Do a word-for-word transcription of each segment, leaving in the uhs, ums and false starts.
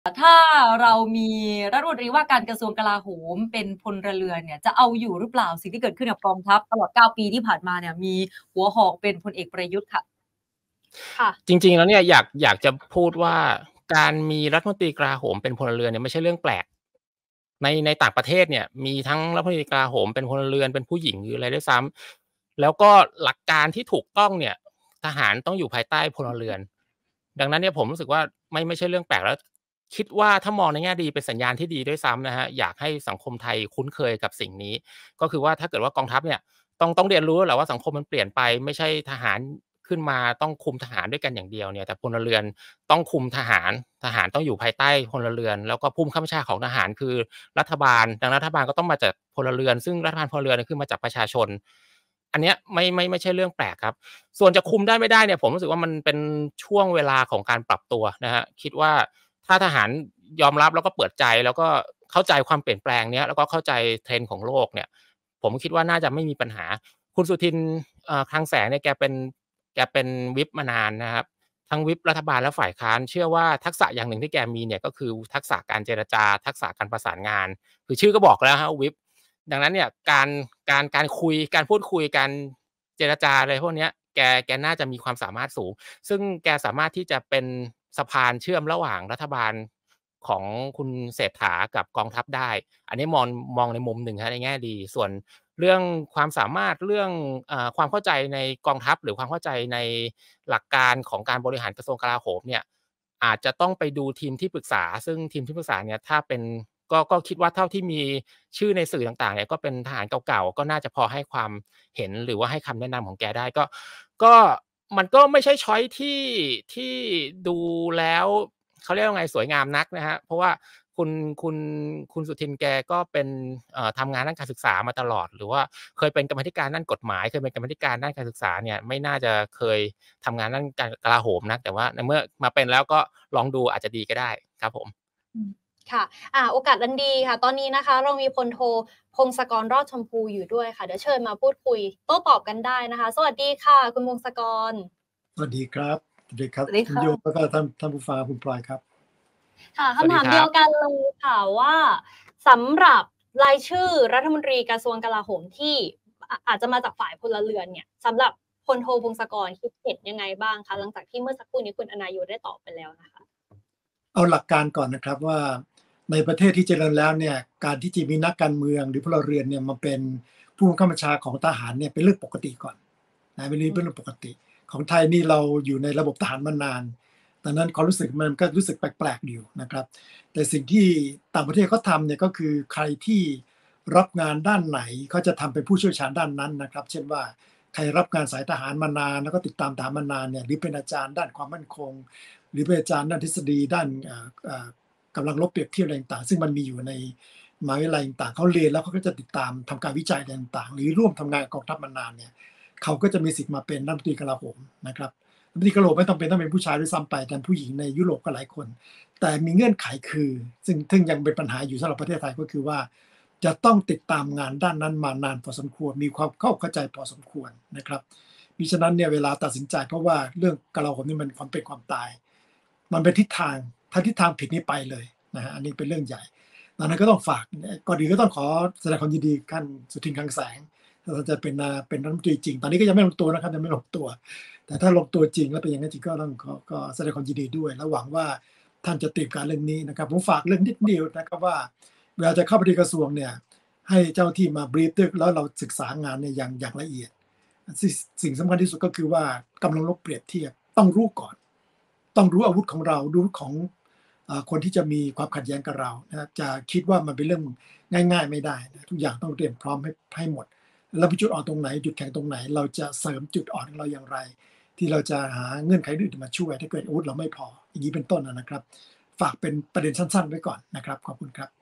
ถ้าเรามีรัฐมนตรีว่าการกระทรวงกลาโหมเป็นพลเรือนเนี่ยจะเอาอยู่หรือเปล่าสิ่งที่เกิดขึ้นกับกองทัพตลอดเก้าปีที่ผ่านมาเนี่ยมีหัวหอกเป็นพลเอกประยุทธ์ค่ะค่ะจริงๆแล้วเนี่ยอยากอยากจะพูดว่าการมีรัฐมนตรีกลาโหมเป็นพลเรือนเนี่ยไม่ใช่เรื่องแปลกในในต่างประเทศเนี่ยมีทั้งรัฐมนตรีกลาโหมเป็นพลเรือนเป็นผู้หญิงหรืออะไรด้วยซ้ำแล้วก็หลักการที่ถูกต้องเนี่ยทหารต้องอยู่ภายใต้พลเรือนดังนั้นเนี่ยผมรู้สึกว่าไม่ไม่ใช่เรื่องแปลกแล้วคิดว่าถ้ามองในแง่ดีเป็นสัญญาณที่ดีด้วยซ้ำนะฮะอยากให้สังคมไทยคุ้นเคยกับสิ่งนี้ก็คือว่าถ้าเกิดว่ากองทัพเนี่ยต้องต้องเรียนรู้แหละว่าสังคมมันเปลี่ยนไปไม่ใช่ทหารขึ้นมาต้องคุมทหารด้วยกันอย่างเดียวเนี่ยแต่พลเรือนต้องคุมทหารทหารต้องอยู่ภายใต้พลเรือนแล้วก็ผู้บังคับบัญชาของทหารคือรัฐบาลดังนั้นรัฐบาลก็ต้องมาจากพลเรือนซึ่งรัฐบาลพลเรือนคือมาจากประชาชนอันเนี้ยไม่ไม่ไม่ใช่เรื่องแปลกครับส่วนจะคุมได้ไม่ได้เนี่ยผมรู้สึกว่ามันเป็นช่วงเวลาของการปรับตัวนะฮะคิดว่าถ้าทหารยอมรับแล้วก็เปิดใจแล้วก็เข้าใจความเปลี่ยนแปลงเนี้ยแล้วก็เข้าใจ trend ของโลกเนี่ยผมคิดว่าน่าจะไม่มีปัญหาคุณสุทินเอ่อคลังแสงเนี่ยแกเป็นแกเป็นวิปมานานนะครับทั้งวิปรัฐบาลและฝ่ายค้านเชื่อว่าทักษะอย่างหนึ่งที่แกมีเนี่ยก็คือทักษะการเจรจาทักษะการประสานงานคือชื่อก็บอกแล้วครับวิปดังนั้นเนี่ยการการการคุยการพูดคุยการเจรจาอะไรพวกเนี้ยแกแกน่าจะมีความสามารถสูงซึ่งแกสามารถที่จะเป็นสะพานเชื่อมระหว่างรัฐบาลของคุณเศรษฐากับกองทัพได้อันนี้มองมองในมุมหนึ่งครับในแง่ดีส่วนเรื่องความสามารถเรื่องเอ่อความเข้าใจในกองทัพหรือความเข้าใจในหลักการของการบริหารกระทรวงกลาโหมเนี่ยอาจจะต้องไปดูทีมที่ปรึกษาซึ่งทีมที่ปรึกษาเนี่ยถ้าเป็นก็ก็คิดว่าเท่าที่มีชื่อในสื่อต่างๆเนี่ยก็เป็นทหารเก่าๆก็น่าจะพอให้ความเห็นหรือว่าให้คำแนะนำของแกได้ก็ก็มันก็ไม่ใช่ช้อยส์ที่ที่ดูแล้วเขาเรียกว่าไงสวยงามนักนะครับเพราะว่าคุณคุณคุณสุทินแกก็เป็นเอ่อทำงานด้านการศึกษามาตลอดหรือว่าเคยเป็นกรรมาธิการด้านกฎหมายเคยเป็นกรรมาธิการด้านการศึกษาเนี่ยไม่น่าจะเคยทำงานด้านการกลาโหมนักแต่ว่าในเมื่อมาเป็นแล้วก็ลองดูอาจจะดีก็ได้ครับผมค่ะอ่าโอกาสอันดีค่ะตอนนี้นะคะเรามีพลโทพงศกรรอดชมพูอยู่ด้วยค่ะเดี๋ยวเชิญมาพูดคุยโต้ตอบกันได้นะคะสวัสดีค่ะคุณพงศกรสวัสดีครับสวัสดีครับคุณโยแล้วก็ท่านท่านผู้ฟังคุณปลอยครับค่ะคำถามเดียวกันเลยค่ะว่าสำหรับรายชื่อรัฐมนตรีกระทรวงกลาโหมที่อาจจะมาจากฝ่ายพลเรือนเนี่ยสำหรับพลโทพงศกรคิดเห็นยังไงบ้างคะหลังจากที่เมื่อสักครู่นี้คุณอนายุได้ตอบไปแล้วนะคะเอาหลักการก่อนนะครับว่าในประเทศที่เจริญแล้วเนี่ยการที่จะมีนักการเมืองหรือพลเรือนเนี่ยมาเป็นผู้บังคับบัญชาของทหารเนี่ยเป็นเรื่องปกติก่อนนะเป็นเรื่องปกติของไทยนี่เราอยู่ในระบบทหารมานานดังนั้นความรู้สึกมันก็รู้สึกแปลกๆอยู่นะครับแต่สิ่งที่ต่างประเทศเขาทำเนี่ยก็คือใครที่รับงานด้านไหนเขาจะทำเป็นผู้เชี่ยวชาญด้านนั้นนะครับเช่นว่าใครรับงานสายทหารมานานแล้วก็ติดตามทหารมานานเนี่ยหรือเป็นอาจารย์ด้านความมั่นคงหรือเป็นอาจารย์ด้านทฤษฎีด้านกำลังลบเปรียบเทียบอะไรต่างๆซึ่งมันมีอยู่ในมหาวิทยาลัยต่างๆเขาเรียนแล้วเขาก็จะติดตามทำการวิจัยต่างๆหรือร่วมทำงานกับกองทัพมานานเนี่ยเขาก็จะมีสิทธิ์มาเป็นรัฐมนตรีกลาโหมนะครับรัฐมนตรีกลาโหมไม่ต้องเป็นต้องเป็นผู้ชายด้วยซ้ำไปแต่ผู้หญิงในยุโรปก็หลายคนแต่มีเงื่อนไขคือซึ่งซึ่งยังเป็นปัญหาอยู่สำหรับประเทศไทยก็คือว่าจะต้องติดตามงานด้านนั้นมานานพอสมควรมีความเข้าเข้าใจพอสมควรนะครับมิฉะนั้นเนี่ยเวลาตัดสินใจเพราะว่าเรื่องกลาโหมนี่มันความเป็นความตายมันเป็นทิศทางถ้าทิศทางผิดนี่ไปเลยนะฮะอันนี้เป็นเรื่องใหญ่ดังนั้นก็ต้องฝากก่อนอื่นก็ต้องขอแสดงความยินดีท่านสุทินคลังแสงถ้าจะเป็นเป็นรัฐมนตรีจริงตอนนี้ก็ยังไม่ลงตัวนะครับยังไม่ลงตัวแต่ถ้าลงตัวจริงแล้วเป็นอย่างนั้นจริงก็ต้องก็แสดงความยินดีด้วยและหวังว่าท่านจะเตรียมการเรื่องนี้นะครับผมฝากเรื่องนิดเดียวนะครับว่าเวลาจะเข้าไปที่กระทรวงเนี่ยให้เจ้าที่มาบรีฟด้วยแล้วเราศึกษางานเนี่ยอย่างอย่างละเอียดสิ่งสำคัญที่สุดก็คือว่ากำลังลบเปรียบเทียบต้องรู้ก่อนต้องรู้อาวุธของเรารู้ของคนที่จะมีความขัดแย้งกับเรานะจะคิดว่ามันเป็นเรื่องง่ายๆไม่ได้นะทุกอย่างต้องเตรียมพร้อมให้ให้หมดแล้วจุดอ่อนตรงไหนจุดแข็งตรงไหนเราจะเสริมจุดอ่อนของเราอย่างไรที่เราจะหาเงื่อนไขอื่นมาช่วยถ้าเกิดอาวุธเราไม่พออย่างนี้เป็นต้นนะครับฝากเป็นประเด็นสั้นๆไว้ก่อนนะครับขอบคุณครับ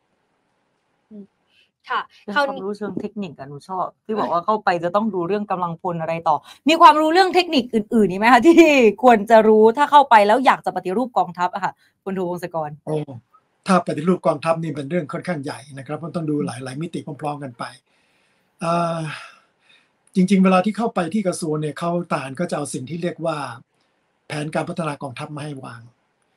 ค่ะความรู้เชิงเทคนิคอะหนูชอบที่บอกว่าเข้าไปจะต้องดูเรื่องกำลังพลอะไรต่อมีความรู้เรื่องเทคนิคอื่นๆนี่ไหมคะที่ควรจะรู้ถ้าเข้าไปแล้วอยากจะปฏิรูปกองทัพอะค่ะคุณโทวงศกรโอ้ถ้าปฏิรูปกองทัพนี่เป็นเรื่องค่อนข้างใหญ่นะครับมันต้องดูหลายๆมิติพร้อมๆกันไปจริงๆเวลาที่เข้าไปที่กระทรวงเนี่ยเขาทหารก็จะเอาสิ่งที่เรียกว่าแผนการพัฒนากองทัพมาให้วาง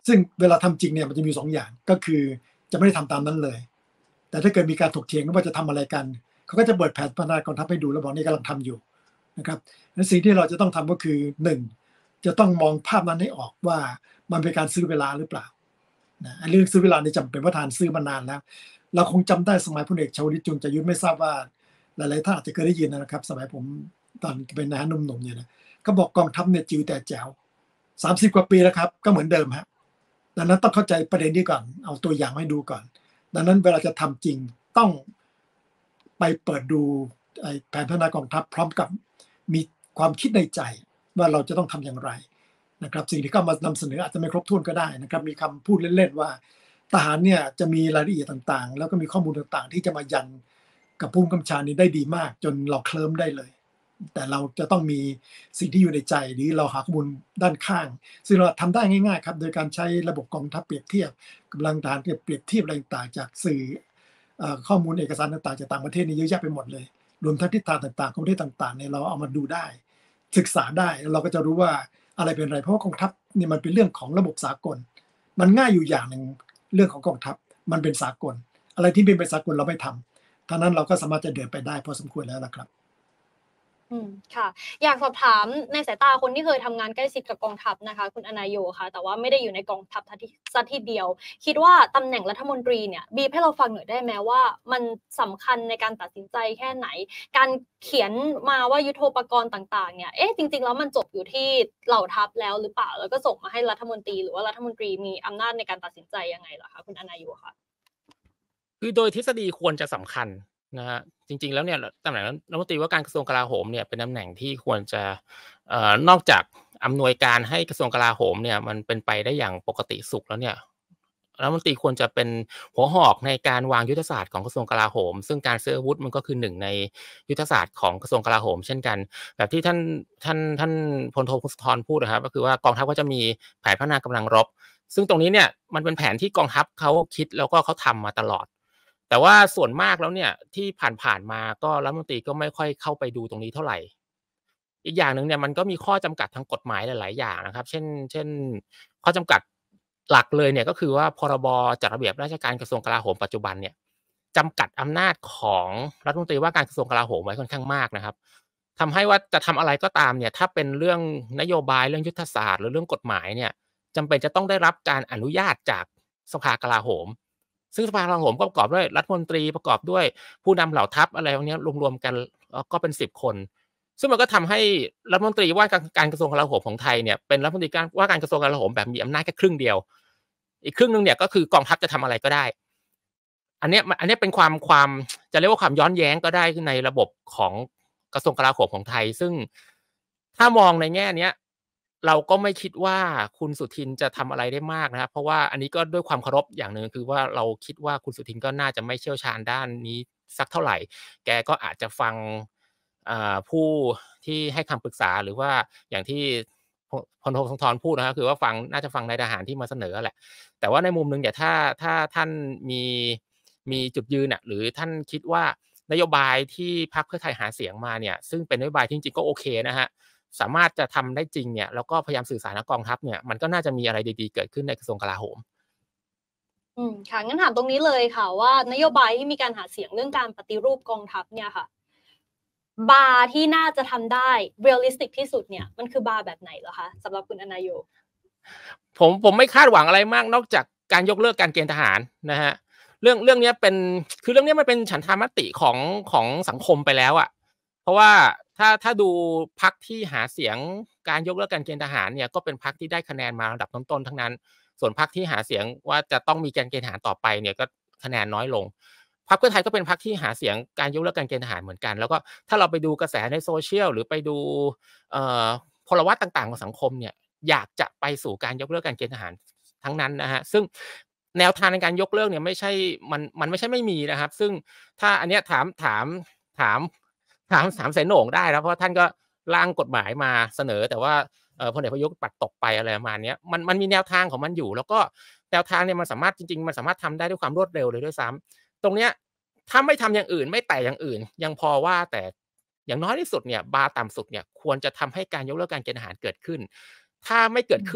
ซึ่งเวลาทำจริงเนี่ยมันจะมีสองอย่างก็คือจะไม่ได้ทำตามนั้นเลยแต่ถ้าเกิดมีการถกเถียงว่าจะทำอะไรกันเขาก็จะเปิดแผนพัฒนากองทัพให้ดูแล้วบอกนี่กำลังทำอยู่นะครับและสิ่งที่เราจะต้องทำก็คือหนึ่งจะต้องมองภาพนั้นให้ออกว่ามันเป็นการซื้อเวลาหรือเปล่านะเรื่องซื้อเวลาในจำเป็นว่าทานซื้อมานานแล้วเราคงจำได้สมัยพลเอกชวลิตจุลจยุทธไม่ทราบว่าหลายๆท่านอาจจะเคยได้ยินนะครับสมัยผมตอนเป็นนายหนุ่มๆเนี่ยนะเขาบอกกองทัพเนี่ยจิ๋วแต่แจ๋วสามสิบกว่าปีแล้วครับก็เหมือนเดิมฮะดังนั้นต้องเข้าใจประเด็นนี้ก่อนเอาตัวอย่างให้ดูก่อนดังนั้นเวลาจะทำจริงต้องไปเปิดดูแผนพัฒนากองทัพพร้อมกับมีความคิดในใจว่าเราจะต้องทำอย่างไรนะครับสิ่งที่เข้ามานำเสนออาจจะไม่ครบถ้วนก็ได้นะครับมีคำพูดเล่นๆว่าทหารเนี่ยจะมีรายละเอียดต่างๆแล้วก็มีข้อมูลต่างๆที่จะมายันกับผู้กำกับการนี้ได้ดีมากจนเราเคลิ้มได้เลยแต่เราจะต้องมีสิ่งที่อยู่ในใจหรือเราหาข้อมูลด้านข้างซึ่งเราทำได้ง่ายๆครับโดยการใช้ระบบกองทัพเปรียบเทียบกำลังทหารเปรียบเทียบอะไรต่างๆจากสื่อข้อมูลเอกสารต่างๆจากต่างประเทศนี่เยอะแยะไปหมดเลยรวมทั้งทิศทางต่างๆของประเทศต่างๆเนี่ยเราเอามาดูได้ศึกษาได้เราก็จะรู้ว่าอะไรเป็นอะไรเพราะว่ากองทัพนี่มันเป็นเรื่องของระบบสากลมันง่ายอยู่อย่างหนึ่งเรื่องของกองทัพมันเป็นสากลอะไรที่เป็นเป็นสากลเราไม่ทำท่านั้นเราก็สามารถจะเดินไปได้พอสมควรแล้วล่ะครับอืมค่ะอยากสอบถามในสายตาคนที่เคยทำงานใกล้ชิดกับกองทัพนะคะคุณอนายโยค่ะแต่ว่าไม่ได้อยู่ในกองทัพซะทีเดียวคิดว่าตำแหน่งรัฐมนตรีเนี่ยบีบให้เราฟังหน่อยได้ไหมว่ามันสำคัญในการตัดสินใจแค่ไหนการเขียนมาว่ายุทโธปกรณ์ต่างๆเนี่ยเอ๊ะจริงๆแล้วมันจบอยู่ที่เหล่าทัพแล้วหรือเปล่าแล้วก็ส่งมาให้รัฐมนตรีหรือว่ารัฐมนตรีมีอำนาจในการตัดสินใจยังไงเหรอคะคุณอนายโยค่ะคือโดยทฤษฎีควรจะสำคัญนะฮะจริงๆแล้วเนี่ยตำแหน่งรัฐมนตรีว่าการกระทรวงกลาโหมเนี่ยเป็นตำแหน่งที่ควรจะเอ่อนอกจากอำนวยการให้กระทรวงกลาโหมเนี่ยมันเป็นไปได้อย่างปกติสุขแล้วเนี่ยรัฐมนตรีควรจะเป็นหัวหอกในการวางยุทธศาสตร์ของกระทรวงกลาโหมซึ่งการซื้ออาวุธมันก็คือหนึ่งในยุทธศาสตร์ของกระทรวงกลาโหมเช่นกันแบบที่ท่านท่านท่านพลโทพงศธรพูดนะครับก็คือว่ากองทัพก็จะมีแผนพัฒนากำลังรบซึ่งตรงนี้เนี่ยมันเป็นแผนที่กองทัพเขาคิดแล้วก็เขาทำมาตลอดแต่ว่าส่วนมากแล้วเนี่ยที่ผ่านๆมาก็รัฐมนตรีก็ไม่ค่อยเข้าไปดูตรงนี้เท่าไหร่อีกอย่างหนึ่งเนี่ยมันก็มีข้อจำกัดทางกฎหมายหลายๆอย่างนะครับเช่นเช่นข้อจำกัดหลักเลยเนี่ยก็คือว่าพรบจัดระเบียบราชการกระทรวงกลาโหมปัจจุบันเนี่ยจำกัดอำนาจของรัฐมนตรีว่าการกระทรวงกลาโหมไว้ค่อนข้างมากนะครับทำให้ว่าจะทำอะไรก็ตามเนี่ยถ้าเป็นเรื่องนโยบายเรื่องยุทธศาสตร์หรือเรื่องกฎหมายเนี่ยจำเป็นจะต้องได้รับการอนุญาตจากสภากลาโหมซึ่งสภากลาโหมก็ประกอบด้วยรัฐมนตรีประกอบด้วยผู้นำเหล่าทัพอะไรพวกนี้รวมๆกันก็เป็นสิบคนซึ่งมันก็ทำให้รัฐมนตรีว่าการกระทรวงกลาโหมของไทยเนี่ยเป็นรัฐมนตรีว่าการกระทรวงกลาโหมแบบมีอำนาจแค่ครึ่งเดียวอีกครึ่งนึงเนี่ยก็คือกองทัพจะทำอะไรก็ได้อันนี้อันนี้เป็นความความจะเรียกว่าความย้อนแย้งก็ได้ในระบบของกระทรวงกลาโหมของไทยซึ่งถ้ามองในแง่เนี้ยเราก็ไม่คิดว่าคุณสุทินจะทำอะไรได้มากนะครับเพราะว่าอันนี้ก็ด้วยความเคารพอย่างหนึ่งคือว่าเราคิดว่าคุณสุทินก็น่าจะไม่เชี่ยวชาญด้านนี้สักเท่าไหร่แกก็อาจจะฟังผู้ที่ให้คำปรึกษาหรือว่าอย่างที่พลโทพงศธรพูดนะครับคือว่าฟังน่าจะฟังนายทหารที่มาเสนอแหละแต่ว่าในมุมนึงเนี่ยถ้าถ้าท่านมีมีจุดยืนอ่ะหรือท่านคิดว่านโยบายที่พรรคเพื่อไทยหาเสียงมาเนี่ยซึ่งเป็นนโยบายที่จริงๆก็โอเคนะฮะสามารถจะทำได้จริงเนี่ยแล้วก็พยายามสื่อสารกับกองทัพเนี่ยมันก็น่าจะมีอะไรดีๆเกิดขึ้นในกระทรวงกลาโหมอืมค่ะงั้นถามตรงนี้เลยค่ะว่านโยบายที่มีการหาเสียงเรื่องการปฏิรูปกองทัพเนี่ยค่ะบาร์ที่น่าจะทำได้เรียลลิสติกที่สุดเนี่ยมันคือบาร์แบบไหนเหรอคะสำหรับคุณอนายโยผมผมไม่คาดหวังอะไรมากนอกจากการยกเลิกการเกณฑ์ทหารนะฮะเรื่องเรื่องนี้เป็นคือเรื่องนี้มันเป็นฉันทามติของของสังคมไปแล้วอ่ะเพราะว่าถ้าถ้าดูพรรคที่หาเสียงการยกเลิกการเกณฑ์ทหารเนี่ยก็เป็นพรรคที่ได้คะแนนมาระดับต้นๆทั้งนั้นส่วนพรรคที่หาเสียงว่าจะต้องมีการเกณฑ์ทหารต่อไปเนี่ยก็คะแนนน้อยลงพรรคเพื่อไทยก็เป็นพรรคที่หาเสียงการยกเลิกการเกณฑ์ทหารเหมือนกันแล้วก็ถ้าเราไปดูกระแสในโซเชียลหรือไปดูเอ่อพลวัตต่างๆของสังคมเนี่ยอยากจะไปสู่การยกเลิกการเกณฑ์ทหารทั้งนั้นนะฮะซึ่งแนวทางในการยกเลิกเนี่ยไม่ใช่มันมันไม่ใช่ไม่มีนะครับซึ่งถ้าอันเนี้ยถามถามถามถามถามเสนโหน่งได้แล้วเพราะท่านก็ร่างกฎหมายมาเสนอแต่ว่าเอ่อพลเอกประยุทธ์ปัดตกไปอะไรประมาณนี้มันมันมีแนวทางของมันอยู่แล้วก็แนวทางเนี่ยมันสามารถจริงๆมันสามารถทำได้ด้วยความรวดเร็วเลยด้วยซ้ำตรงเนี้ยถ้าไม่ทำอย่างอื่นไม่แตะอย่างอื่นยังพอว่าแต่อย่างน้อยที่สุดเนี่ยบาร์ต่ำสุดเนี่ยควรจะทำให้การยกเลิกการเกณฑ์ทหารเกิดขึ้นถ้าไม่เกิดขึ้น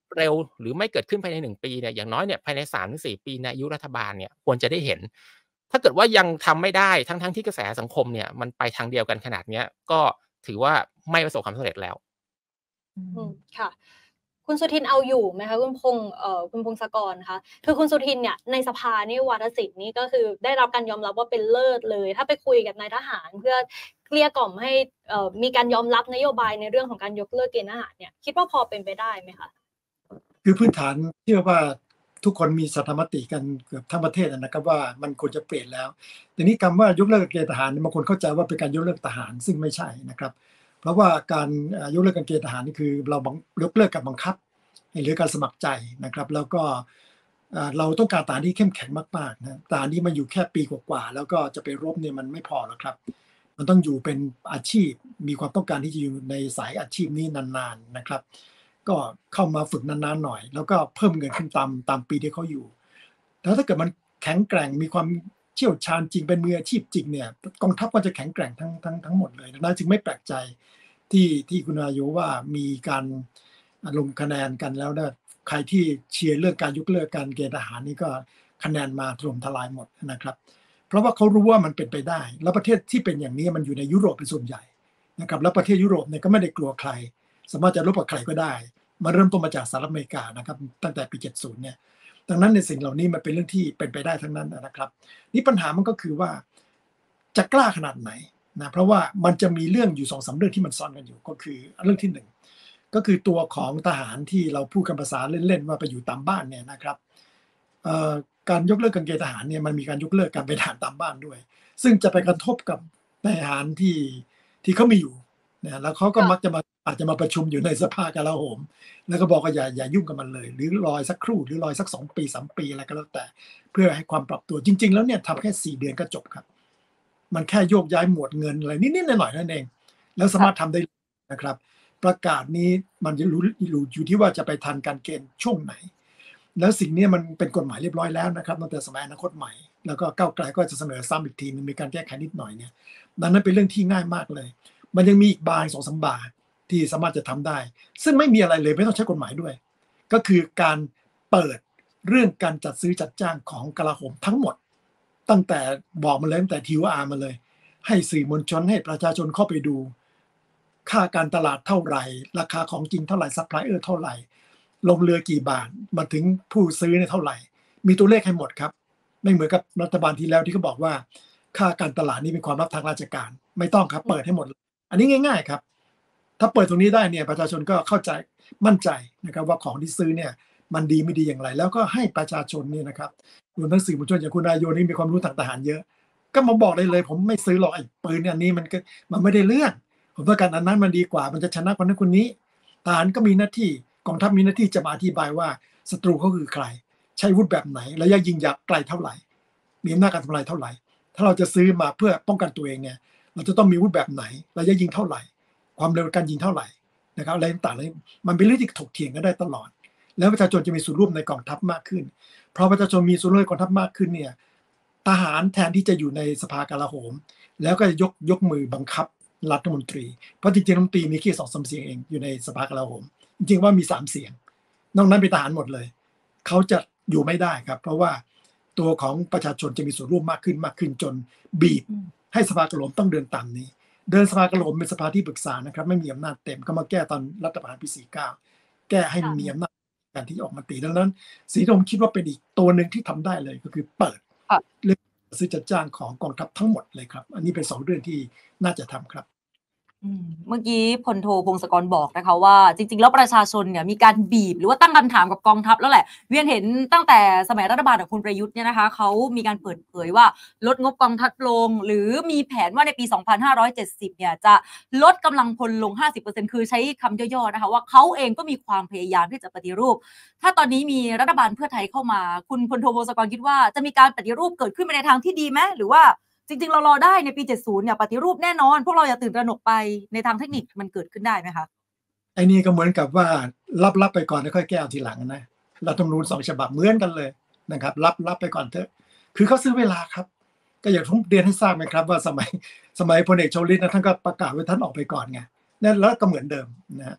เร็วหรือไม่เกิดขึ้นภายในหนึ่งปีเนี่ยอย่างน้อยเนี่ยภายใน สามถึงสี่ ปีในอายุรัฐบาลเนี่ยควรจะได้เห็นถ้าเกิดว่ายังทำไม่ได้ทั้งๆที่กระแสสังคมเนี่ยมันไปทางเดียวกันขนาดเนี้ยก็ถือว่าไม่ประสบความสำเร็จแล้วอืมค่ะคุณสุทินเอาอยู่ไหมคะคุณพงษ์เอ่อคุณพงศกรคะคือคุณสุทินเนี่ยในสภานี่วาทศิลป์นี่ก็คือได้รับการยอมรับว่าเป็นเลิศเลย ถ้าไปคุยกับนายทหารเพื่อเกลี้ยกล่อมให้เอ่อมีการยอมรับนโยบายในเรื่องของการยกเลิกเกณฑ์ทหารเนี่ยคิดว่าพอเป็นไปได้ไหมคะคือพื้นฐานเชื่อว่าทุกคนมีสัทธรรมติกันเกือบทั้งประเทศนะครับว่ามันควรจะเปลี่ยนแล้วแต่นี้คำว่ายกเลิกเกณฑ์ทหารบางคนเข้าใจว่าเป็นการยกเลิกทหารซึ่งไม่ใช่นะครับเพราะว่าการยกเลิกการเกณฑ์ทหารนี่คือเรายกเลิกการบังคับหรือการสมัครใจนะครับแล้วก็เราต้องการทหารที่เข้มแข็งมากๆนะทหารที่มาอยู่แค่ปีกว่าๆแล้วก็จะไปรบเนี่ยมันไม่พอแล้วครับมันต้องอยู่เป็นอาชีพมีความต้องการที่จะอยู่ในสายอาชีพนี้นานๆนะครับก็เข้ามาฝึกนานๆหน่อยแล้วก็เพิ่มเงินขึ้นตามตามปีที่เขาอยู่แล้วถ้าเกิดมันแข็งแกร่งมีความเชี่ยวชาญจริงเป็นมืออาชีพจริงเนี่ยกองทัพก็จะแข็งแกร่งทั้งทั้งทั้งหมดเลยดังนั้นจึงไม่แปลกใจที่ที่คุณอายุว่ามีการลงคะแนนกันแล้วเนี่ยใครที่เชียร์เรื่องการยกเลิกการเกณฑ์ทหารนี่ก็คะแนนมาถล่มทลายหมดนะครับเพราะว่าเขารู้ว่ามันเป็นไปได้แล้วประเทศที่เป็นอย่างนี้มันอยู่ในยุโรปเป็นส่วนใหญ่นะครับแล้วประเทศยุโรปเนี่ยก็ไม่ได้กลัวใครสามารถจะรบกับใครก็ได้มาเริ่มต้นมาจากสหรัฐอเมริกานะครับตั้งแต่ปีเจ็ดสิบเนี่ยดังนั้นในสิ่งเหล่านี้มันเป็นเรื่องที่เป็นไปได้ทั้งนั้นนะครับนี่ปัญหามันก็คือว่าจะกล้าขนาดไหนนะเพราะว่ามันจะมีเรื่องอยู่สองสามเรื่องที่มันซ้อนกันอยู่ก็คือเรื่องที่หนึ่งก็คือตัวของทหารที่เราพูดกันภาษาเล่นๆว่าไปอยู่ตามบ้านเนี่ยนะครับการยกเลิกการเกณฑ์ทหารเนี่ยมันมีการยกเลิกการเป็นทหารตามบ้านด้วยซึ่งจะไปกระทบกับนายทหารที่ที่เขามีอยู่นะแล้วเขาก็มักจะมาอาจจะมาประชุมอยู่ในสภากลาโหมแล้วก็บอกว่าอย่าอย่ายุ่งกับมันเลยหรือรอสักครู่หรือรอสักสองปีสามปีอะไรก็แล้วแต่เพื่อให้ความปรับตัวจริงๆแล้วเนี่ยทำแค่สี่เดือนก็จบครับมันแค่โยกย้ายหมวดเงินอะไรนิดๆหน่อยๆนั่นเองแล้วสามารถทำได้นะครับประกาศนี้มันจะรู้อยู่ที่ว่าจะไปทันการเกณฑ์ช่วงไหนแล้วสิ่งนี้มันเป็นกฎหมายเรียบร้อยแล้วนะครับตั้งแต่สมัยอนาคตใหม่แล้วก็ก้าวไกลก็จะเสนอซ้ำอีกทีนึงมีการแก้ไขนิดหน่อยเนี่ยดังนั้นเป็นเรื่องที่ง่ายมากเลยมันยังมีอีกบางสองสามบาทที่สามารถจะทำได้ซึ่งไม่มีอะไรเลยไม่ต้องใช้กฎหมายด้วยก็คือการเปิดเรื่องการจัดซื้อจัดจ้างของกลาโหมทั้งหมดตั้งแต่บอกมาเลยตั้งแต่ ที โอ อาร์ มาเลยให้สื่อมวลชนให้ประชาชนเข้าไปดูค่าการตลาดเท่าไหร่ราคาของจริงเท่าไหร่ซัพพลายเออร์เท่าไหร่ลงเรือกี่บาทมาถึงผู้ซื้อเนี่ยเท่าไหร่มีตัวเลขให้หมดครับไม่เหมือนกับรัฐบาลที่แล้วที่เขาบอกว่าค่าการตลาดนี่เป็นความลับทางราชการไม่ต้องครับเปิดให้หมดอันนี้ง่ายๆครับถ้าเปิดตรงนี้ได้เนี่ยประชาชนก็เข้าใจมั่นใจนะครับว่าของที่ซื้อเนี่ยมันดีไม่ดีอย่างไรแล้วก็ให้ประชาชนเนี่ยนะครับรวมทั้งสื่อมวลชนอย่างคุณนายโยนี่มีความรู้ทางทหารเยอะก็มาบอกได้เลยผมไม่ซื้อหรอกไอ้ปืนอันนี้มันก็มันไม่ได้เรื่องผมต้องการอันนั้นมันดีกว่ามันจะชนะคนนั้นคนนี้ทหารก็มีหน้าที่กองทัพมีหน้าที่จะมาอธิบายว่าศัตรูเขาคือใครใช้อาวุธแบบไหนระยะยิงยาวไกลเท่าไหร่มีอำนาจการทำลายเท่าไหร่ถ้าเราจะซื้อมาเพื่อป้องกันตัวเองเนี่ยเราจะต้องมีอาวุธแบบไหนระยะยิงเท่าไหร่ความเร็วการยิงเท่าไหร่นะครับอะไรต่างๆมันเป็นเรื่องที่ถกเถียงกันได้ตลอดแล้วประชาชนจะมีส่วนร่วมในกองทัพมากขึ้นเพราะประชาชนมีส่วนร่วมในกองทัพมากขึ้นเนี่ยทหารแทนที่จะอยู่ในสภากลาโหมแล้วก็ยกยกมือบังคับรัฐมนตรีเพราะจริงๆรัฐมนตรีมีแค่สองสามเสียงเองอยู่ในสภากลาโหมจริงๆว่ามีสามเสียงนอกนั้นเป็นทหารหมดเลยเขาจะอยู่ไม่ได้ครับเพราะว่าตัวของประชาชนจะมีส่วนร่วมมากขึ้นมากขึ้นจนบีบให้สภากลาโหมต้องเดินตามนี้เดินสภากลาโหมเป็นสภาที่ปรึกษานะครับไม่มีอำนาจเต็มก็มาแก้ตอนรัฐประหารปีสี่สิบเก้าแก้ให้มีอำนาจการที่ออกมาตีดังนั้นสีดมคิดว่าเป็นอีกตัวหนึ่งที่ทำได้เลยก็คือเปิดเรื่องซื้อจัดจ้างของกองทัพทั้งหมดเลยครับอันนี้เป็นสองเรื่องที่น่าจะทำครับเมื่อกี้พลโทพงศกรบอกนะคะว่าจริงๆแล้วประชาชนเนี่ยมีการบีบหรือว่าตั้งคำถามกับกองทัพแล้วแหละเวียนเห็นตั้งแต่สมัยรัฐบาลของคุณประยุทธ์เนี่ยนะคะเขามีการเปิดเผยว่าลดงบกองทัพลงหรือมีแผนว่าในปีสองพันห้าร้อยเจ็ดสิบเนี่ยจะลดกำลังพลลง ห้าสิบเปอร์เซ็นต์ คือใช้คำย่อๆนะคะว่าเขาเองก็มีความพยายามที่จะปฏิรูปถ้าตอนนี้มีรัฐบาลเพื่อไทยเข้ามาคุณพลโทพงศกรคิดว่าจะมีการปฏิรูปเกิดขึ้นไปในทางที่ดีไหมหรือว่าจริงๆเรารอได้ในปีเจ็ดสิบเนี่ยปฏิรูปแน่นอนพวกเราอย่าตื่นตระหนกไปในทางเทคนิคมันเกิดขึ้นได้ไหมคะไอ้นี่ก็เหมือนกับว่ารับๆไปก่อนแล้วค่อยแก้เอาทีหลังนะรัฐธรรมนูญสองฉบับเหมือนกันเลยนะครับรับรับไปก่อนเถอะคือเขาซื้อเวลาครับก็อย่างที่ผมเรียนให้ทราบไหมครับว่าสมัยสมัยพลเอกชวลิตนะท่านก็ประกาศว่าท่านออกไปก่อนไงนั่นแล้วก็เหมือนเดิมนะฮะใน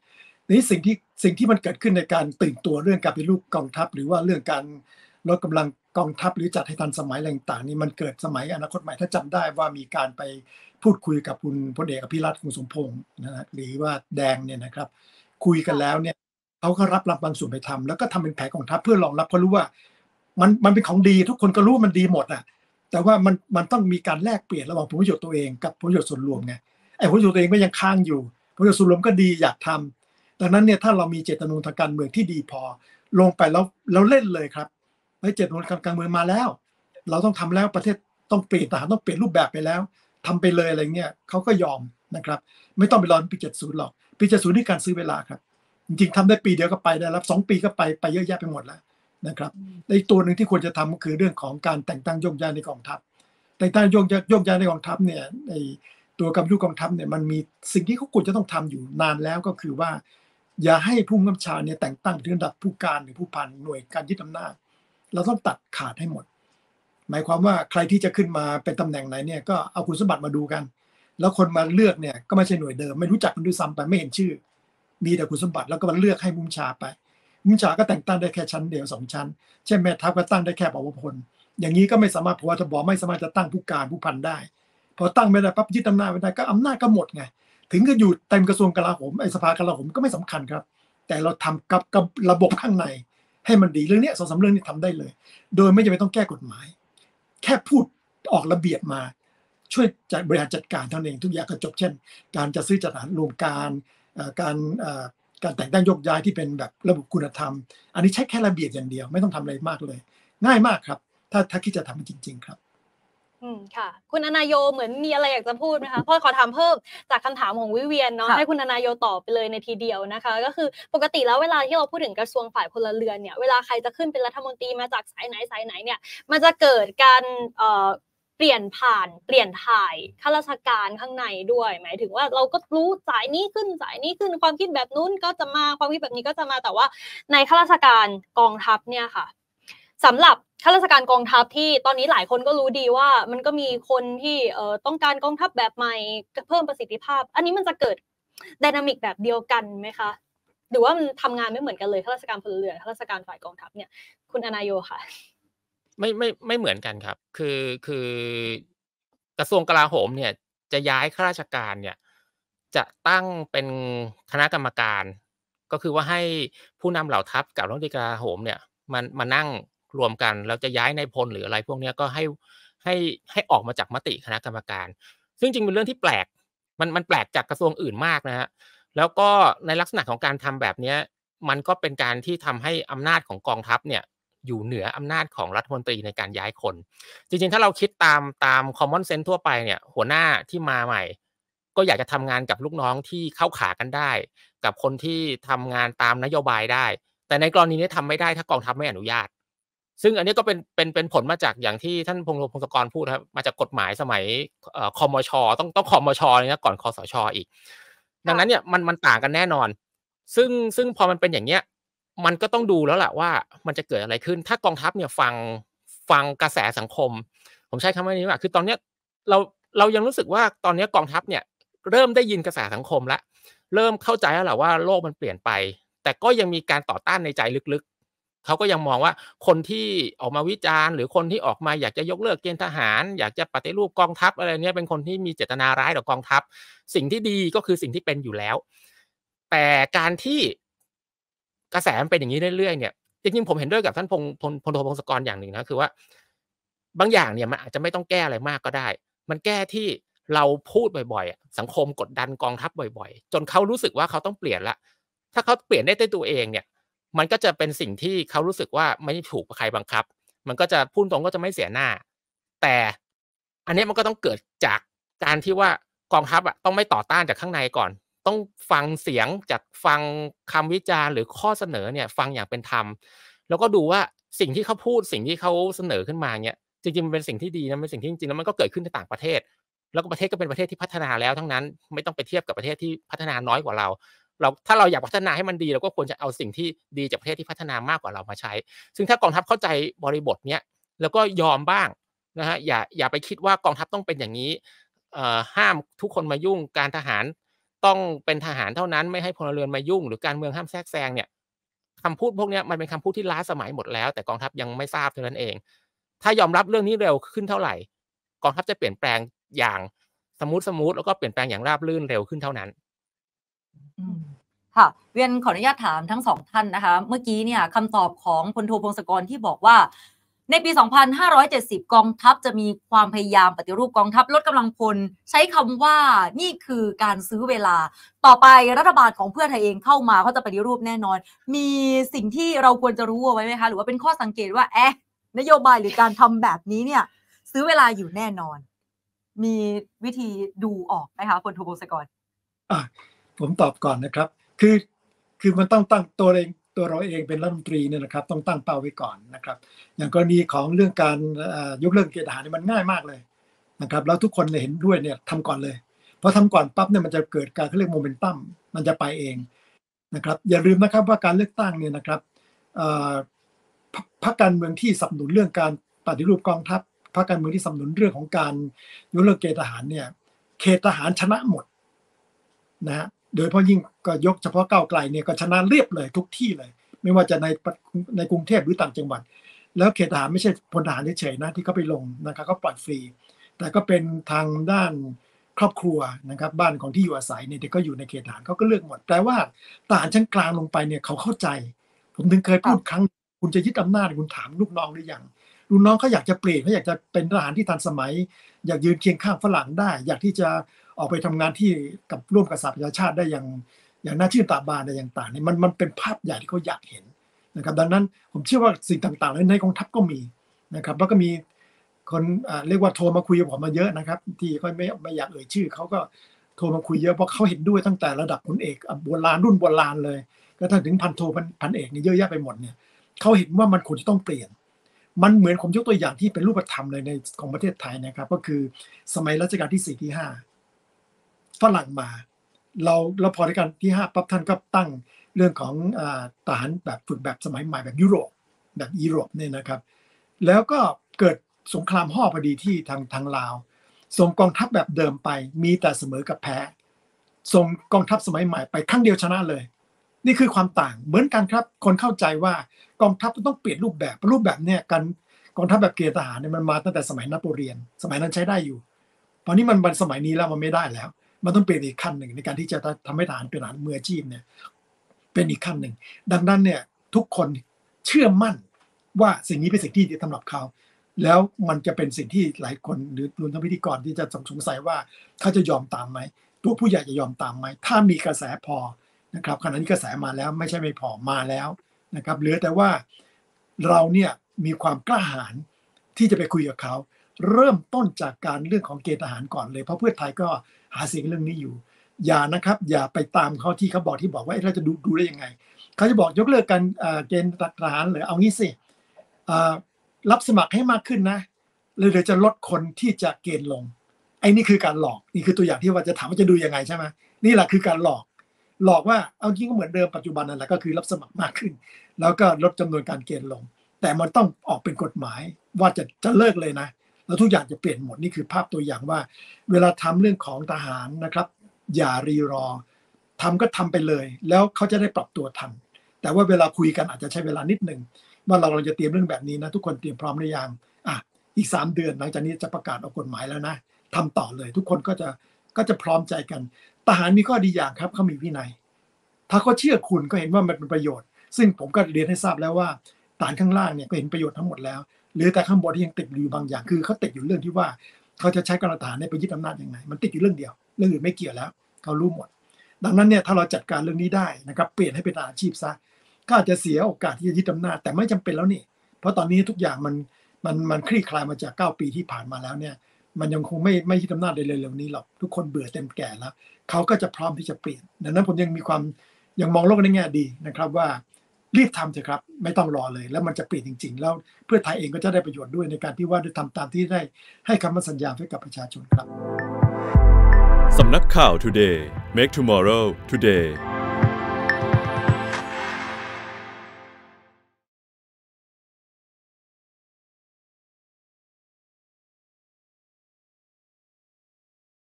นี้สิ่งที่สิ่งที่มันเกิดขึ้นในการตื่นตัวเรื่องการปฏิรูปกองทัพหรือว่าเรื่องการลดกำลังกองทัพหรือจัดให้ทันสมัยอะไรต่างๆนี่มันเกิดสมัยอนาคตใหม่ถ้าจำได้ว่ามีการไปพูดคุยกับคุณพลเอกอภิรัตคงสมพงษ์นะฮะหรือว่าแดงเนี่ยนะครับคุยกันแล้วเนี่ยเขาก็รับรับบางส่วนไปทำแล้วก็ทำเป็นแผนกองทัพเพื่อรองรับเพราะรู้ว่ามันมันเป็นของดีทุกคนก็รู้มันดีหมดอ่ะแต่ว่ามันมันต้องมีการแลกเปลี่ยนระหว่างผลประโยชน์ตัวเองกับผลประโยชน์ส่วนรวมไงไอ้ผลประโยชน์ตัวเองก็ยังค้างอยู่ผลประโยชน์ส่วนรวมก็ดีอยากทำดังนั้นเนี่ยถ้าเรามีเจตจำนงทางการเมืองที่ดีพอลงไปแล้วเราเล่นเลยครับไอ้เจตจำนงทางการเมืองมาแล้วเราต้องทำแล้วประเทศต้องเปลี่ยนทหารต้องเปลี่ยนรูปแบบไปแล้วทำไปเลยอะไรเงี้ยเขาก็ยอมนะครับไม่ต้องไปรอปีเจ็ดสิบหรอกปีเจ็ดสิบนี่การซื้อเวลาครับจริงๆทำได้ปีเดียวก็ไปได้แล้วสองปีก็ไปไปเยอะแยะไปหมดแล้วนะครับในตัวหนึ่งที่ควรจะทำก็คือเรื่องของการแต่งตั้งโยกย้ายในกองทัพแต่งตั้งโยกย้ายโยกย้ายในกองทัพเนี่ยในตัวกำลังกองทัพเนี่ยมันมีสิ่งที่เขาควรจะต้องทำอยู่นานแล้วก็คือว่าอย่าให้ผู้บังคับบัญชาเนี่ยแต่งตั้งถึงระดับผู้การหรือผู้พันหน่วยการยึดอำนาจเราต้องตัดขาดให้หมดหมายความว่าใครที่จะขึ้นมาเป็นตำแหน่งไหนเนี่ยก็เอาคุณสมบัติมาดูกันแล้วคนมาเลือกเนี่ยก็ไม่ใช่หน่วยเดิมไม่รู้จักกันด้วยซ้ำไปไม่เห็นชื่อมีแต่คุณสมบัติแล้วก็มาเลือกให้มุมชาไปมุมชาก็แต่งตั้งได้แค่ชั้นเดียวสองชั้นเช่นแม่ทัพก็ตั้งได้แค่ปวพลอย่างนี้ก็ไม่สามารถพบทบไม่สามารถจะตั้งผู้การผู้พันได้พอตั้งไม่ได้ปั๊บยึดอำนาจไม่ได้ก็อำนาจก็หมดไงถึงก็อยู่เต็มกระทรวงกลาโหมไอ้สภากลาโหมก็ไม่สำคัญครับแต่เราทำกับกับระบบข้างในให้มันดีเรื่องนี้สองสามเรื่องนี้ทำได้เลยโดยไม่จำเป็นต้องแก้กฎหมายแค่พูดออกระเบียบมาช่วยจัดบริหารจัดการเท่านั้นเองทุกอย่างก็จบเช่นการจะซื้อจัดหารวมการการการแต่งตั้งโยกย้ายที่เป็นแบบระบบคุณธรรมอันนี้ใช้แค่ระเบียบอย่างเดียวไม่ต้องทำอะไรมากเลยง่ายมากครับถ้าถ้าคิดจะทำจริงๆครับอืมค่ะคุณอนายโยเหมือนมีอะไรอยากจะพูดไหมคะพ่อขอถามเพิ่มจากคำถามของวิเวียนเนาะให้คุณอนายโยตอบไปเลยในทีเดียวนะคะก็คือปกติแล้วเวลาที่เราพูดถึงกระทรวงฝ่ายพลเรือนเนี่ยเวลาใครจะขึ้นเป็นรัฐมนตรีมาจากสายไหนสายไหนเนี่ยมันจะเกิดการเอ่อเปลี่ยนผ่านเปลี่ยนถ่ายข้าราชการข้างในด้วยหมายถึงว่าเราก็รู้สายนี้ขึ้นสายนี้ขึ้นความคิดแบบนู้นก็จะมาความคิดแบบนี้ก็จะมาแต่ว่าในข้าราชการกองทัพเนี่ยค่ะสำหรับข้าราชการกองทัพที่ตอนนี้หลายคนก็รู้ดีว่ามันก็มีคนที่เอ่อต้องการกองทัพแบบใหม่เพิ่มประสิทธิภาพอันนี้มันจะเกิดไดนามิกแบบเดียวกันไหมคะหรือว่ามันทำงานไม่เหมือนกันเลยข้าราชการพลเรือนข้าราชการฝ่ายกองทัพเนี่ยคุณอนายโยค่ะไม่ไม่ไม่เหมือนกันครับคือคือกระทรวงกลาโหมเนี่ยจะย้ายข้าราชการเนี่ยจะตั้งเป็นคณะกรรมการก็คือว่าให้ผู้นำเหล่าทัพกับรัฐมนตรีกลาโหมเนี่ยมันมานั่งรวมกันแล้วจะย้ายนายพลหรืออะไรพวกนี้ก็ให้ให้ให้ออกมาจากมติคณะกรรมการซึ่งจริงเป็นเรื่องที่แปลกมันมันแปลกจากกระทรวงอื่นมากนะฮะแล้วก็ในลักษณะของการทำแบบนี้มันก็เป็นการที่ทำให้อำนาจของกองทัพเนี่ยอยู่เหนืออำนาจของรัฐมนตรีในการย้ายคนจริงๆถ้าเราคิดตามตาม common sense ทั่วไปเนี่ยหัวหน้าที่มาใหม่ก็อยากจะทำงานกับลูกน้องที่เข้าขากันได้กับคนที่ทำงานตามนโยบายได้แต่ในกรณีนี้ทำไม่ได้ถ้ากองทัพไม่อนุญาตซึ่งอันนี้ก็เป็นเป็นเป็นผลมาจากอย่างที่ท่านพงศ์พงศกรพูดครับมาจากกฎหมายสมัยเอ่อคมชต้องต้องคมชเลยนะก่อนคสชอีกดังนั้นเนี่ยมันมันต่างกันแน่นอนซึ่งซึ่งพอมันเป็นอย่างเนี้ยมันก็ต้องดูแล้วแหละว่ามันจะเกิดอะไรขึ้นถ้ากองทัพเนี่ยฟังฟังกระแสสังคมผมใช้คำว่านี้ว่าคือตอนเนี้ยเราเรายังรู้สึกว่าตอนนี้กองทัพเนี่ยเริ่มได้ยินกระแสสังคมแล้วเริ่มเข้าใจแล้วแหละว่าโลกมันเปลี่ยนไปแต่ก็ยังมีการต่อต้านในใจลึกๆเขาก็ยังมองว่าคนที่ออกมาวิจารณ์หรือคนที่ออกมาอยากจะยกเลิกเกณฑ์ทหารอยากจะปฏิรูปกองทัพอะไรเนี้ยเป็นคนที่มีเจตนาร้ายต่อกองทัพสิ่งที่ดีก็คือสิ่งที่เป็นอยู่แล้วแต่การที่กระแสมันเป็นอย่างนี้เรื่อยๆเนี่ยจริงๆผมเห็นด้วยกับท่านพงพลพลโทพงศกรอย่างหนึ่งนะคือว่าบางอย่างเนี่ยมันอาจจะไม่ต้องแก้อะไรมากก็ได้มันแก้ที่เราพูดบ่อยๆสังคมกดดันกองทัพบ่อยๆจนเขารู้สึกว่าเขาต้องเปลี่ยนละถ้าเขาเปลี่ยนได้ด้วยตัวเองเนี่ยมันก็จะเป็นสิ่งที่เขารู้สึกว่าไม่ถูกใครบังคับมันก็จะพูดตรงก็จะไม่เสียหน้าแต่อันนี้มันก็ต้องเกิดจากการที่ว่ากองทัพอ่ะต้องไม่ต่อต้านจากข้างในก่อนต้องฟังเสียงจากฟังคำวิจารณ์หรือข้อเสนอเนี่ยฟังอย่างเป็นธรรมแล้วก็ดูว่าสิ่งที่เขาพูดสิ่งที่เขาเสนอขึ้นมาเนี่ยจริงๆมันเป็นสิ่งที่ดีนะเป็นสิ่งที่จริงๆแล้วมันก็เกิดขึ้นในต่างประเทศแล้วก็ประเทศก็เป็นประเทศที่พัฒนาแล้วทั้งนั้นไม่ต้องไปเทียบกับประเทศที่พัฒนาน้อยกว่าเราเราถ้าเราอยากพัฒนาให้มันดีเราก็ควรจะเอาสิ่งที่ดีจากประเทศที่พัฒนามากกว่าเรามาใช้ซึ่งถ้ากองทัพเข้าใจบริบทเนี้ยแล้วก็ยอมบ้างนะฮะอย่าอย่าไปคิดว่ากองทัพต้องเป็นอย่างนี้เอ่อห้ามทุกคนมายุ่งการทหารต้องเป็นทหารเท่านั้นไม่ให้พลเรือนมายุ่งหรือการเมืองห้ามแทรกแซงเนี่ยคำพูดพวกนี้มันเป็นคำพูดที่ล้าสมัยหมดแล้วแต่กองทัพยังไม่ทราบเท่านั้นเองถ้ายอมรับเรื่องนี้เร็วขึ้นเท่าไหร่กองทัพจะเปลี่ยนแปลงอย่างสมูทสมูทแล้วก็เปลี่ยนแปลงอย่างราบรื่นเร็วขึ้นเท่านั้นค่ะเวียนขออนุญาตถามทั้งสองท่านนะคะเมื่อกี้เนี่ยคำตอบของพลโทพงศกรที่บอกว่าในปี สองพันห้าร้อยเจ็ดสิบ กองทัพจะมีความพยายามปฏิรูปกองทัพลดกำลังพลใช้คำว่านี่คือการซื้อเวลาต่อไปรัฐบาลของเพื่อไทยเองเข้ามาเขาจะปฏิรูปแน่นอนมีสิ่งที่เราควรจะรู้เอาไว้ไหมคะหรือว่าเป็นข้อสังเกตว่าแอะนโยบายหรือการทำแบบนี้เนี่ยซื้อเวลาอยู่แน่นอนมีวิธีดูออกไหมคะพลโทพงศกรอ่ะผมตอบก่อนนะครับคือคือมันต้องตั้งตัวเองตัวเราเองเป็นรัฐมนตรีเนี่ยนะครับต้องตั้งเป้าไว้ก่อนนะครับอย่างกรณีของเรื่องการยกเลิกเกณฑ์ทหารนี่มันง่ายมากเลยนะครับแล้วทุกคนเห็นด้วยเนี่ยทำก่อนเลยพอทำก่อนปั๊บเนี่ยมันจะเกิดการเขาเรียกโมเมนตัมมันจะไปเองนะครับอย่าลืมนะครับว่าการเลือกตั้งเนี่ยนะครับพรรคการเมืองที่สนับสนุนเรื่องการปฏิรูปกองทัพพรรคการเมืองที่สนับสนุนเรื่องของการยกเลิกเกณฑ์ทหารเนี่ยเขตทหารชนะหมดนะฮะโดยเฉพาะยิ่งก็ยกเฉพาะก้าวไกลเนี่ยก็ชนะเรียบเลยทุกที่เลยไม่ว่าจะในในกรุงเทพหรือต่างจังหวัดแล้วเขตทหารไม่ใช่พลทหารเฉยๆนะที่เขาไปลงนะครับก็ปล่อยฟรีแต่ก็เป็นทางด้านครอบครัวนะครับบ้านของที่อยู่อาศัยเนี่ยเด็กก็อยู่ในเขตทหารเขาก็เลือกหมดแปลว่าทหารชั้นกลางลงไปเนี่ยเขาเข้าใจผมถึงเคยพูดครั้งคุณจะยึดอำนาจคุณถามลูกน้องหรือยังลูกน้องเขาอยากจะเปลี่ยนเขาอยากจะเป็นทหารที่ทันสมัยอยากยืนเคียงข้างฝรั่งได้อยากที่จะออกไปทำงานที่กับร่วมกับสหประชาชาติได้อย่างอย่างน่าชื่นตาบานในอย่างต่างเนี่ยมันมันเป็นภาพใหญ่ที่เขาอยากเห็นนะครับดังนั้นผมเชื่อว่าสิ่งต่างๆในกองทัพก็มีนะครับแล้วก็มีคนเรียกว่าโทรมาคุยกับผมมาเยอะนะครับที่เขาไม่ไม่อยากเอ่ยชื่อเขาก็โทรมาคุยเยอะเพราะเขาเห็นด้วยตั้งแต่ระดับพลเอกโบราณรุ่นโบราณเลยก็ถึงพันโทพันเอกนี่เยอะแยะไปหมดเนี่ยเขาเห็นว่ามันควรจะต้องเปลี่ยนมันเหมือนผมยกตัวอย่างที่เป็นรูปธรรมเลยในของประเทศไทยนะครับก็คือสมัยรัชกาลที่สี่ที่ห้าฝรั่งมาเราเราพอในการที่ห้าปั๊บท่านก็ตั้งเรื่องของทหารแบบฝึกแบบสมัยใหม่แบบยุโรปแบบยุโรปเนี่ยนะครับแล้วก็เกิดสงครามฮ่อพอดีที่ทางทางลาวส่งกองทัพแบบเดิมไปมีแต่เสมอกับแพ้ส่งกองทัพสมัยใหม่ไปครั้งเดียวชนะเลยนี่คือความต่างเหมือนกันครับคนเข้าใจว่ากองทัพต้องเปลี่ยนรูปแบบรูปแบบเนี่ยการกองทัพแบบเกณฑ์ทหารเนี่ยมันมาตั้งแต่สมัยนโปเลียนสมัยนั้นใช้ได้อยู่ตอนนี้มันเป็นสมัยนี้แล้วมันไม่ได้แล้วมันต้องเปลี่ยนอีกขั้นหนึ่งในการที่จะทำให้ทหารเป็นทหารมืออาชีพเนี่ยเป็นอีกขั้นหนึ่งดังนั้นเนี่ยทุกคนเชื่อมั่นว่าสิ่งนี้เป็นสิ่งที่ดีสำหรับเขาแล้วมันจะเป็นสิ่งที่หลายคนหรือรวมทั้งพิธีกรที่จะสงสัยว่าเขาจะยอมตามไหมตัวผู้ใหญ่จะยอมตามไหมถ้ามีกระแสพอนะครับขณะนี้กระแสมาแล้วไม่ใช่ไม่พอมาแล้วนะครับเหลือแต่ว่าเราเนี่ยมีความกล้าหาญที่จะไปคุยกับเขาเริ่มต้นจากการเรื่องของเกณฑ์ทหารก่อนเลยเพราะเพื่อไทยก็หาเสียงเรื่องนี้อยู่อย่านะครับอย่าไปตามเขาที่เขาบอกที่บอกว่าเราจะดูดูได้ยังไงเขาจะบอกยกเลิกการเกณฑ์ทหารหรือเอางี้สิรับสมัครให้มากขึ้นนะเลยเดี๋ยวจะลดคนที่จะเกณฑ์ลงไอ้นี่คือการหลอกนี่คือตัวอย่างที่ว่าจะถามว่าจะดูยังไงใช่ไหมนี่แหละคือการหลอกหลอกว่าเอาจริงก็เหมือนเดิมปัจจุบันนั่นแหละก็คือรับสมัครมากขึ้นแล้วก็ลดจำนวนการเกณฑ์ลงแต่มันต้องออกเป็นกฎหมายว่าจะจะเลิกเลยนะแล้วทุกอย่างจะเปลี่ยนหมดนี่คือภาพตัวอย่างว่าเวลาทำเรื่องของทหารนะครับอย่ารีรอทำก็ทำไปเลยแล้วเขาจะได้ปรับตัวทันแต่ว่าเวลาคุยกันอาจจะใช้เวลานิดนึงว่าเราเราจะเตรียมเรื่องแบบนี้นะทุกคนเตรียมพร้อมหรือยังอ่ะอีกสามเดือนหลังจากนี้จะประกาศออกกฎหมายแล้วนะทำต่อเลยทุกคนก็จะก็จะพร้อมใจกันทหารมีข้อดีอย่างครับเขามีวินัยถ้าเขาเชื่อคุณก็เห็นว่ามันเป็นประโยชน์ซึ่งผมก็เรียนให้ทราบแล้วว่าฐานข้างล่างเนี่ยก็เห็นประโยชน์ทั้งหมดแล้วหรือแต่ข้างบนที่ยังติดอยู่บางอย่างคือเขาติดอยู่เรื่องที่ว่าเขาจะใช้กำลังทหารในไปยึดอำนาจยังไงมันติดอยู่เรื่องเดียวเรื่องอื่นไม่เกี่ยวแล้วเขารู้หมดดังนั้นเนี่ยถ้าเราจัดการเรื่องนี้ได้นะครับเปลี่ยนให้เป็นอาชีพซะก็อาจจะเสียโอกาสที่จะยึดอำนาจแต่ไม่จำเป็นแล้วนี่เพราะตอนนี้ทุกอย่างมันมันมันคลี่คลายมาจากเก้าปีที่ผ่านมาแล้วเนี่ยมันยังคงไม่ไม่ยึดอำนาจในเร็วๆนี้หรอกทุกคนเบื่อเต็มแก่แล้วเขาก็จะพร้อมที่จะเปลี่ยนดังนั้นผมยังมีความยังมองโลกในแง่ดีนะครับว่ารีบทำเถอะครับไม่ต้องรอเลยแล้วมันจะเปลี่ยนจริงๆแล้วเพื่อไทยเองก็จะได้ประโยชน์ด้วยในการที่ว่าได้ทำตามที่ได้ให้คำมั่นสัญญาให้กับประชาชนครับสำนักข่าว Today Make Tomorrow Today